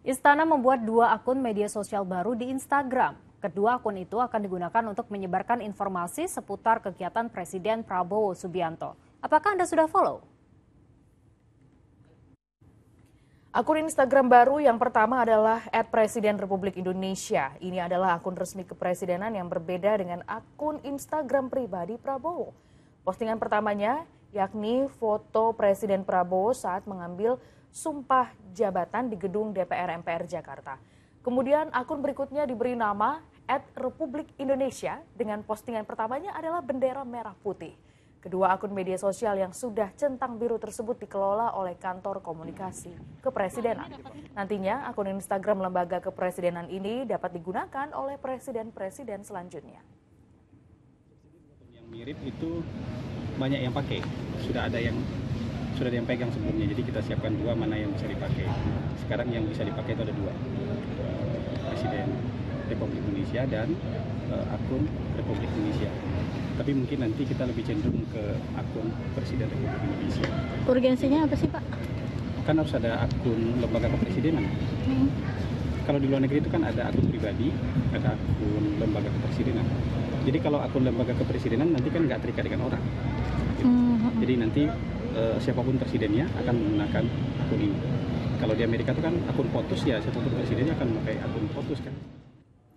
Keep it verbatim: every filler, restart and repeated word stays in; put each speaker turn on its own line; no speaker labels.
Istana membuat dua akun media sosial baru di Instagram. Kedua akun itu akan digunakan untuk menyebarkan informasi seputar kegiatan Presiden Prabowo Subianto. Apakah Anda sudah follow?
Akun Instagram baru yang pertama adalah et presiden republik indonesia. Ini adalah akun resmi kepresidenan yang berbeda dengan akun Instagram pribadi Prabowo. Postingan pertamanya yakni foto Presiden Prabowo saat mengambil sumpah jabatan di gedung D P R M P R Jakarta. Kemudian akun berikutnya diberi nama et republik indonesia dengan postingan pertamanya adalah bendera merah putih. Kedua akun media sosial yang sudah centang biru tersebut dikelola oleh kantor komunikasi kepresidenan. Nantinya akun Instagram lembaga kepresidenan ini dapat digunakan oleh presiden-presiden selanjutnya.
Yang mirip itu banyak yang pakai, sudah ada yang sudah ada yang pegang sebelumnya, jadi kita siapkan dua mana yang bisa dipakai. Sekarang yang bisa dipakai itu ada dua, Presiden Republik Indonesia dan uh, akun Republik Indonesia. Tapi mungkin nanti kita lebih cenderung ke akun Presiden Republik Indonesia.
Urgensinya apa sih, Pak?
Kan harus ada akun lembaga kepresidenan. Hmm. Kalau di luar negeri itu kan ada akun pribadi, ada akun lembaga kepresidenan. Jadi kalau akun lembaga kepresidenan nanti kan nggak terikat dengan orang. Hmm. Jadi nanti uh, siapapun presidennya akan menggunakan akun ini. Kalau di Amerika itu kan akun POTUS, ya siapapun presidennya akan memakai akun POTUS kan.